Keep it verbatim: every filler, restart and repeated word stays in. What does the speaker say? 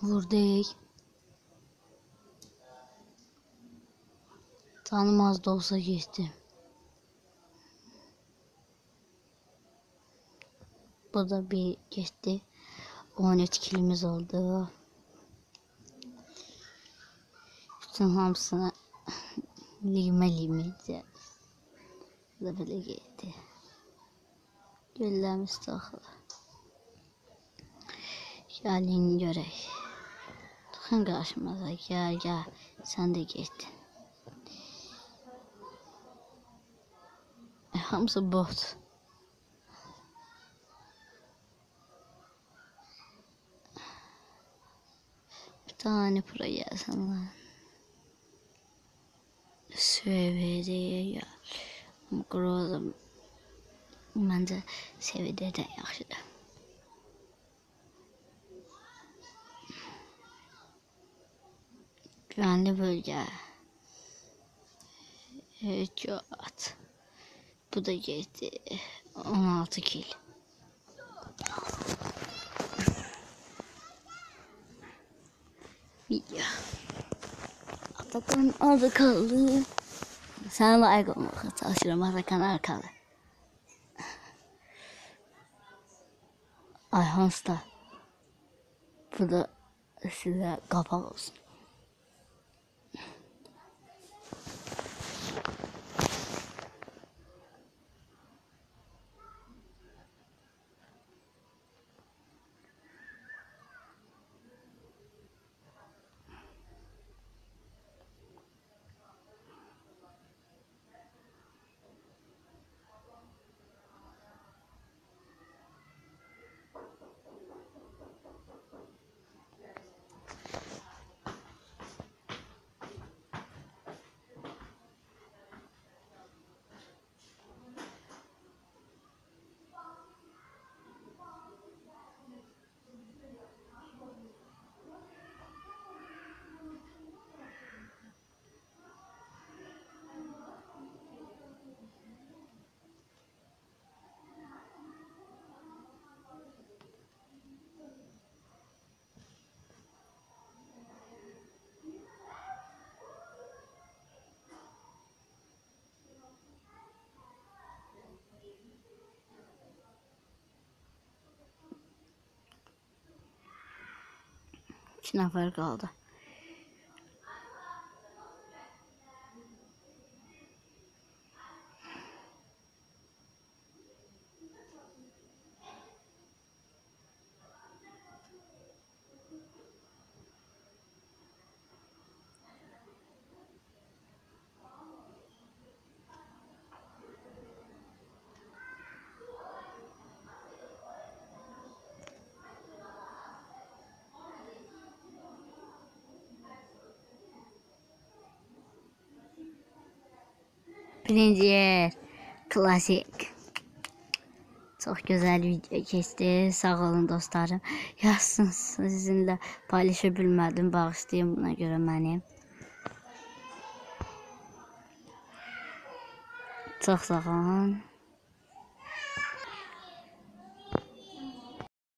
Vurduk. Canım az da olsa geçti. Bu da bir geçti. on üç kilimiz oldu. Bütün hamısını lime lime edeceğiz. Bu da böyle geçti. Güllerimiz takılı. Gelin görək. Çıxın qarşımıza, gel gel. Sen de geçtin. E, hamısı bot. Bir tane pro gelsin lan. Seviyeye gel. Groza bence seviyeden yaxşıdır. Güvenli bölge. Evet. Bu da geçti. on altı kil. Video. Atakan orada kaldı. Sana like olmaya çalışıyorum. Atakan arkalı. Ayhans'ta. Bu da size kapak olsun. üç nəfər qaldı. Birinci yer. Klasik. Çok güzel video geçti. Sağ olun dostlarım. Yazsın, sizinle paylaşabilmədim. Bağışlayın buna göre məni. Çok sağ olun.